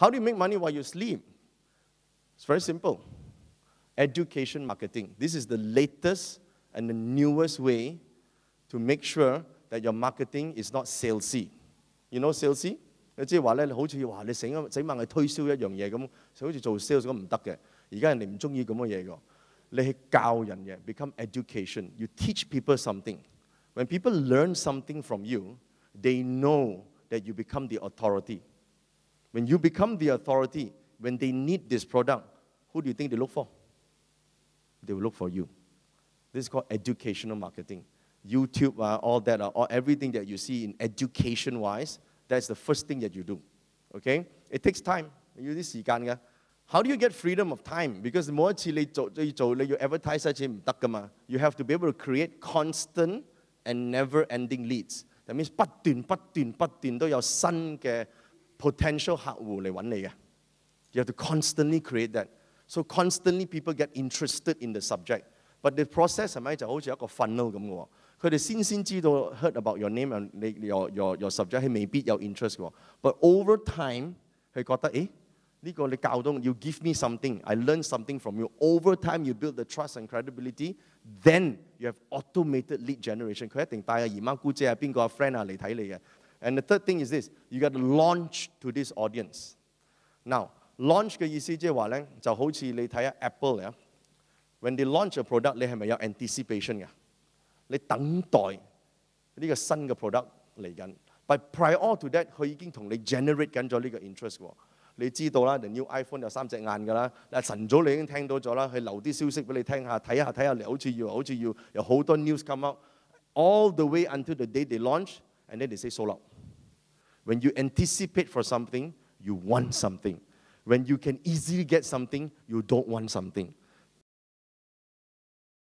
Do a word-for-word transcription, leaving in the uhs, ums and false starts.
How do you make money while you sleep? It's very simple. Education marketing. This is the latest and the newest way to make sure that your marketing is not salesy. You know salesy? 你即係話咧，好似話你醒醒猛去推銷一樣嘢咁，就好似做 sales 咁唔得嘅。而家人哋唔中意咁嘅嘢㗎。你係教人嘅 ，become education. You teach people something. When people learn something from you, they know that you become the authority. When you become the authority, when they need this product, who do you think they look for? They will look for you. This is called educational marketing. YouTube, uh, all that, uh, all, everything that you see in education-wise, that's the first thing that you do. Okay? It takes time. 要啲時間嘅。How do you get freedom of time? Because 每一次你做你做你要 advertise 一次唔得㗎嘛。You have to be able to create constant and never-ending leads. That means 不斷不斷不斷都有新嘅 potential 客戶嚟揾你嘅。You have to constantly create that. So constantly people get interested in the subject. But the process 係咪就好似一個 funnel 咁嘅喎？佢哋先先知道 heard about your name and your your your subject 係未必有 interest 嘅喎。But over time 佢覺得誒。呢個你教到，you give me something, I learn something from you. Over time, you build the trust and credibility. Then you have automated lead generation. 佢一定帶阿姨媽姑姐啊、邊個啊 friend 啊嚟睇你嘅。And the third thing is this: you got to launch to this audience. Now, launch 嘅意思即係話咧，就好似你睇下 Apple 啊 ，when they launch a product， 你係咪有 anticipation 嘅？你等待呢個新嘅 product 嚟緊。But prior to that， 佢已經同你 generate 緊咗呢個 interest 喎。你知道啦 ，the new iPhone 有三隻眼㗎啦。嗱，晨早你已經聽到咗啦，佢留啲消息俾你聽下，睇下睇下，好似要好似要有好多 news come out all the way until the day they launch, and then they say sold out. When you anticipate for something, you want something. When you can easily get something, you don't want something.